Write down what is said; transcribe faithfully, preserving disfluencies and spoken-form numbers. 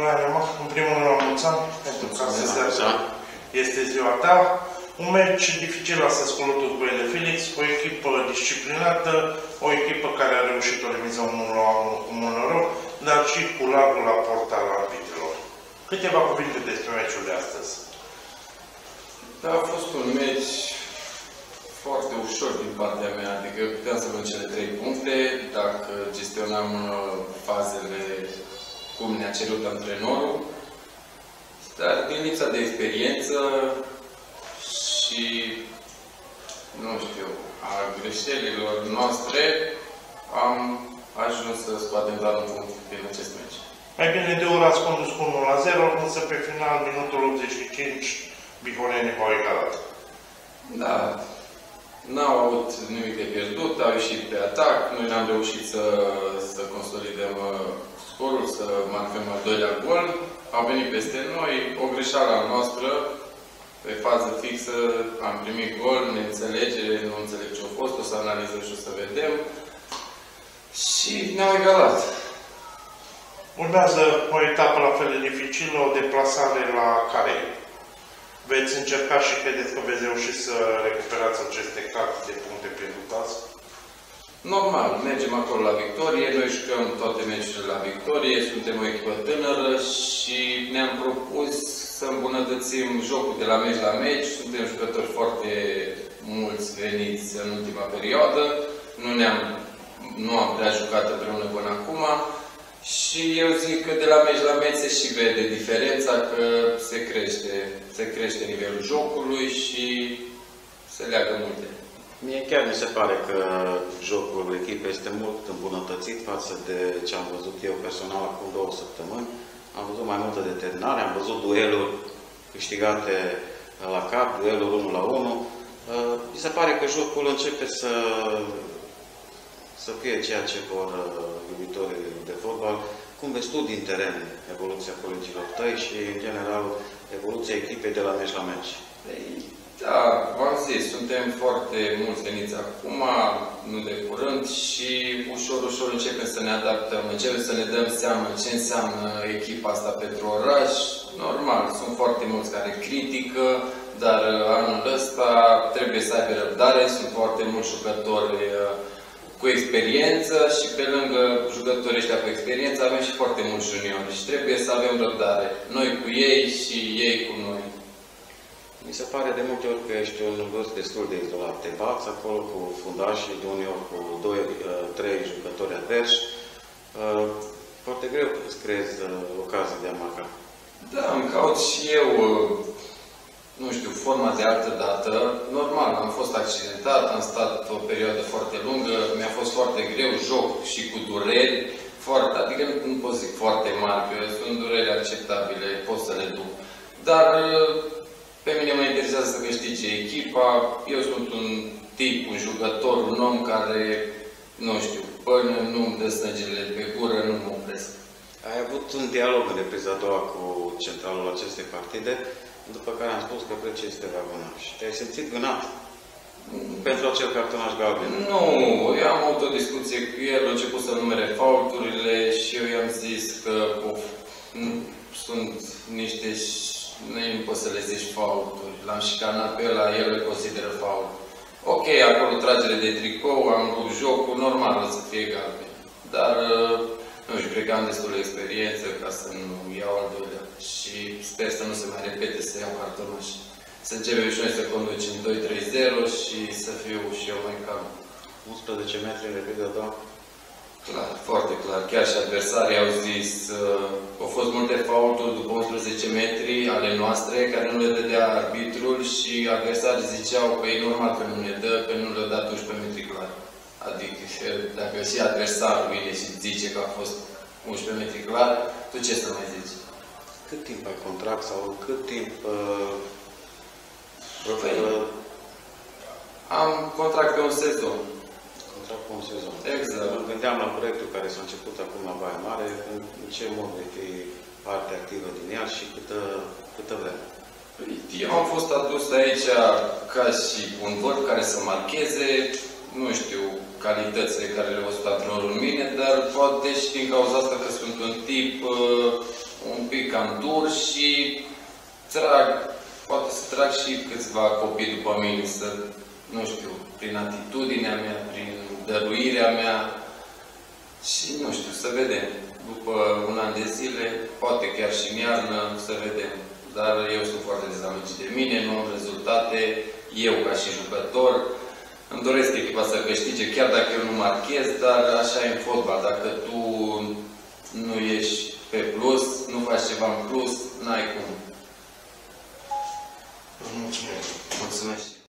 Bună, Rema. În primul rând, la mulți ani, pentru că astăzi este ziua ta. Un meci dificil a să scolotul cu ele Felix, o echipă disciplinată, o echipă care a reușit o remiză unu la unu cu mult noroc, dar și cu largul la porta al arbitrilor. Câteva cuvinte despre meciul de astăzi. Da, a fost un meci foarte ușor din partea mea, adică puteam să luăm cele trei puncte, dacă gestionam fazele cum ne-a cerut antrenorul, dar din lipsa de experiență și, nu știu, a greșelilor noastre, am ajuns să scoatem doar un punct din acest meci. Mai bine de ori ați condus cu unu la zero, însă pe final, minutul optzeci și cinci, bihorenii v-au egalat. Da. N-au avut nimic de pierdut, au ieșit pe atac, noi n-am reușit să, să consolidăm scorul, să marcăm al doilea gol. Au venit peste noi, o greșeală a noastră, pe fază fixă, am primit gol, neînțelegere, nu înțeleg ce a fost, o să analizăm și o să vedem. Și ne-au egalat. Urmează o etapă la fel de dificilă, o deplasare la Carei. Veți încerca și credeți că veți reuși să recuperați aceste carte de puncte pierdute azi? Normal, mergem acolo la victorie, noi jucăm toate meciurile la victorie, suntem o echipă tânără și ne-am propus să îmbunătățim jocul de la meci la meci. Suntem jucători foarte mulți veniți în ultima perioadă, nu, ne-am, nu am prea jucat împreună până acum. Și eu zic că de la meci la meci se și vede diferența, că se crește, se crește nivelul jocului și se leagă multe. Mie chiar mi se pare că jocul echipei este mult îmbunătățit față de ce am văzut eu personal acum două săptămâni. Am văzut mai multă determinare, am văzut dueluri câștigate la cap, dueluri unu la unu. Mi se pare că jocul începe să să fie ceea ce vor iubitorii de fotbal. Cum vezi tu din teren evoluția colegilor tăi și, în general, evoluția echipei de la meci la meci? Da, v-am zis, suntem foarte mulți veniți acum, nu de curând, și ușor, ușor începem să ne adaptăm, începem să ne dăm seama ce înseamnă echipa asta pentru oraș. Normal, sunt foarte mulți care critică, dar anul ăsta trebuie să aibă răbdare, sunt foarte mulți jucători cu experiență și pe lângă jucătorii ăștia cu experiență avem și foarte mulți juniori și trebuie să avem răbdare. Noi cu ei și ei cu noi. Mi se pare de multe ori că ești un vârst destul de izolat. Te bați acolo cu fundașii, de uneori cu doi, trei jucători adversi. Foarte greu îți creezi ocazii de a marca. Da, îmi caut și eu, nu știu, forma de altă dată. Normal, am fost accidentat, am stat o perioadă foarte lungă, mi-a fost foarte greu, joc și cu dureri, foarte, adică nu pot zic foarte mari, că sunt dureri acceptabile, pot să le duc. Dar pe mine mă interesează să câștige echipa, eu sunt un tip, un jucător, un om care, nu știu, până nu îmi dă snăgile pe gură, nu mă opresc. Ai avut un dialog în repriza a doua cu centralul acestei partide, după care am spus că Prece este vagonaș. Te-ai simțit gânat pentru acel cartonaș galben? Nu, eu am avut o discuție cu el, a început să numere faulturile și eu i-am zis că of, sunt niște, nu poți să le zici faulturi. L-am șicanat pe ăla, el le consideră fault. Ok, acolo tragere de tricou, am rupt jocul, normal o să fie galben. Dar, nu știu, cred că am destul de experiență ca să nu iau al doilea. Și sper să nu se mai repete să iau cartonaș. Să începem și noi să conducem doi trei zero și să fiu și eu mai calm. unsprezece metri în repriza a doua? Clar, foarte clar. Chiar și adversarii au zis, uh, au fost multe faulturi după unsprezece metri ale noastre, care nu le dădea arbitrul și adversarii ziceau că e normal că nu ne dă, că nu le-a dat unsprezece metri clar. Adică, dacă și adversarul vine și zice că a fost unsprezece metri clar, tu ce să mai zici? Cât timp ai contract sau cât timp uh, păi, am contract pe un sezon. Contract pe un sezon. Exact. Mă gândeam la proiectul care s-a început acum la Baia Mare, în ce mod vei fi parte activă din ea și câtă, câtă vreme. Eu am fost adus aici ca și un vârf care să marcheze, nu știu, calitățile care le-a văzut antrenorul în mine, dar poate și din cauza asta că sunt un tip uh, un pic cam dur și trag, poate să trag și câțiva copii după mine, să, nu știu, prin atitudinea mea, prin dăruirea mea și, nu știu, să vedem. După un an de zile, poate chiar și în iarnă, să vedem. Dar eu sunt foarte dezamăgit de mine, nu am rezultate, eu ca și jucător. Îmi doresc echipa să câștige, chiar dacă eu nu marchez, dar așa e în fotbal. Dacă tu nu ești pe plus, nu faci ceva în plus, n-ai cum. Mulțumesc. Mulțumesc.